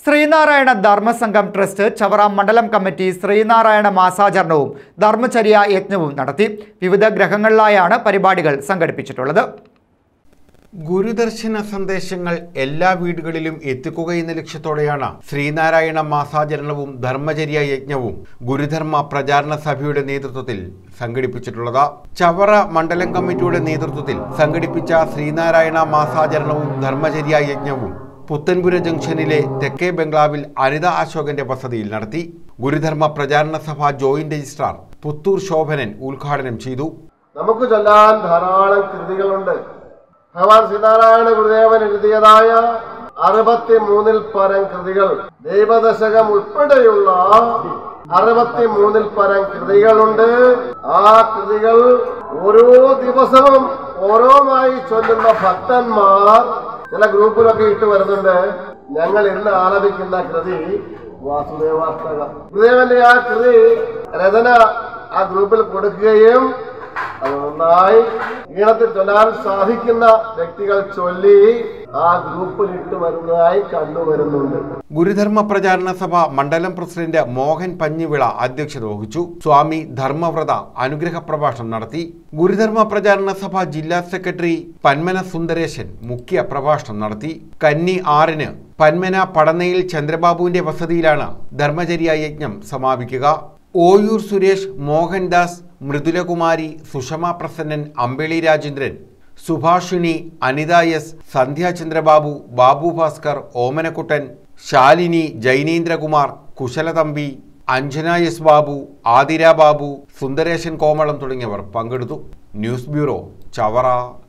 Sreenarayana Dharmasangham trust Chavara മണ്ഡലം committee Sreenarayana മാസാചരണവും ധർമ്മചര്യ യജ്ഞവും നടത്തി. വിവിധ ഗ്രഹങ്ങളിലായാണ് പരിപാടികൾ സംഘടിപ്പിച്ചിട്ടുള്ളത്. ഗുരുദർശന സന്ദേശങ്ങൾ എല്ലാ വീടുകളിലും എത്തിക്കുകയെന്ന ലക്ഷ്യത്തോടെയാണ് ശ്രീനാരായണ മാസാചരണവും ധർമ്മചര്യ യജ്ഞവും ഗുരുധർമ്മ പ്രചാരണ സഭയുടെ നേതൃത്വത്തിൽ സംഘടിപ്പിച്ചിട്ടുള്ളത്. ചവറ മണ്ഡലം കമ്മിറ്റിയുടെ നേതൃത്വത്തിൽ സംഘടിപ്പിച്ച ശ്രീനാരായണ മാസാചരണവും ധർമ്മചര്യ യജ്ഞവും പുത്തൻപുര ജംഗ്ഷനിലെ തെക്കേ ബംഗ്ലാവിൽ അനിത അശോകന്റെ വസതിയിൽ നടത്തി. ഗുരുധർമ്മ പ്രചാരണ സഭ ജോയിന്റ് രജിസ്ട്രാർ പുത്തൂർ ശോഭനൻ ഉദ്ഘാടനം ചെയ്തു. നമുക്ക് ചൊല്ലാൻ ധാരാളം കൃതികളുണ്ട്. ഭഗവാൻ ശ്രീനാരായണ ഗുരുദേവൻ എഴുതിയതായ 63 പരം കൃതികൾ, ദൈവദശകം ഉൾപ്പെടെയുള്ള 63 പരം കൃതികളുണ്ട്. ആ കൃതികൾ ഓരോ ദിവസവും ഓരോന്നായി ചൊല്ലുന്ന ഭക്തന്മാർ ചില ഗ്രൂപ്പിലൊക്കെ ഇട്ട് വരുന്നുണ്ട്. ഞങ്ങൾ ഇന്ന് ആലപിക്കുന്ന കൃതി വാസുദേവാഷ്ടകം. ഗുരുദേവന്റെ ആ കൃതി രചന ആ ഗ്രൂപ്പിൽ കൊടുക്കുകയും അത് നന്നായി ഈണത്തിൽ ചൊല്ലാൻ സാധിക്കുന്ന വ്യക്തികൾ ചൊല്ലി ആ ഗ്രൂപ്പിൽ ഇട്ട് വരുന്നതായി കണ്ടുവരുന്നുണ്ട്. ഗുരുധർമ്മ പ്രചാരണ സഭ മണ്ഡലം പ്രസിഡന്റ് മോഹൻ പഞ്ഞിവിള അധ്യക്ഷത വഹിച്ചു. സ്വാമി ധർമ്മവ്രത അനുഗ്രഹ പ്രഭാഷണം നടത്തി. ഗുരുധർമ്മ പ്രചാരണ സഭ ജില്ലാ സെക്രട്ടറി പന്മന സുന്ദരേശൻ മുഖ്യ പ്രഭാഷണം നടത്തി. കന്നി 6-ന് പന്മന പടനയിൽ ചന്ദ്രബാബുവിന്റെ വസതിയിലാണ് ധർമ്മചര്യ യജ്ഞം സമാപിക്കുക. ഓയൂർ സുരേഷ്, മോഹൻദാസ്, മൃദുലകുമാരി, സുഷമ പ്രസന്നൻ, അമ്പളി രാജേന്ദ്രൻ, സുഭാഷിണി, അനിത എസ്, സന്ധ്യ ചന്ദ്രബാബു, ബാബു ഭാസ്കർ, ഓമനക്കുട്ടൻ, ശാലിനി, ജൈനേന്ദ്രകുമാർ, കുശലതമ്പി, അഞ്ജന എസ് ബാബു, ആതിര ബാബു, സുന്ദരേശൻ കോമളം തുടങ്ങിയവർ പങ്കെടുത്തു. News bureau, Chavara.